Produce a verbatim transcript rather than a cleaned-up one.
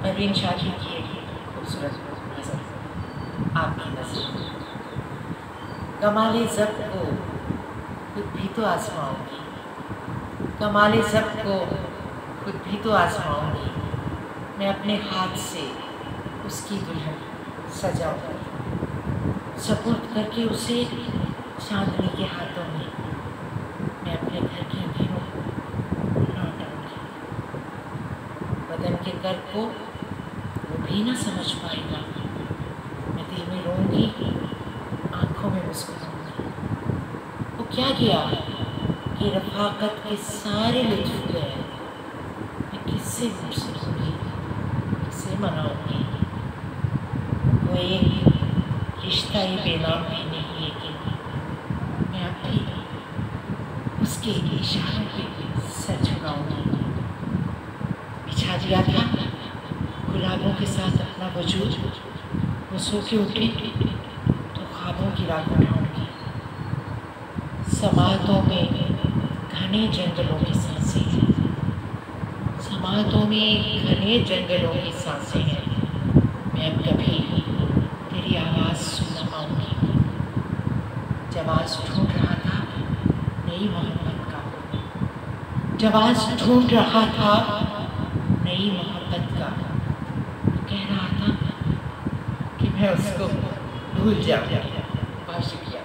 परवीन शादी की एक खूबसूरत नज़र आपकी नज़र कमाले ज़ब्त को खुद भी तो आज़माऊंगी, कमाले ज़ब्त को खुद भी तो आज़माऊंगी। मैं अपने हाथ से उसकी दुल्हन सजाऊंगी, सपुर्द करके उसे चांदनी के हाथों में मैं अपने घर की अंधेरों को लौटाऊंगी। बदन के कर्क को वो भी ना समझ पाएगा, मैं दिल में रोऊंगी, आँखों में मुस्कुराऊंगी। वो क्या किया कि रफ़ाकत के सारे लुत्फ़ गए, मैं किससे दूर से रहूँगी, किससे मनाऊंगी। वो एक रिश्ता ही बेनाम भी नहीं, लेकिन मैं अब भी उसके इशारों पे सर झुकाऊंगी। बिछा दिया था गुलाबों के साथ अपना वजूद, वो सो के उठी तो ख्वाबों की रात उठाऊंगी। समातों में घने जंगलों की सांसें हैं, समातों में घने जंगलों की सांसें हैं। मैं अब कभी तेरी आवाज़ सुन ना पाऊंगी। जब आज ढूंढ रहा था नई मोहब्बत का, जब आज ढूंढ रहा था नई मोहब्बत का, कह रहा था कि मैं उसको भूल जाऊँ। बहुत शुक्रिया।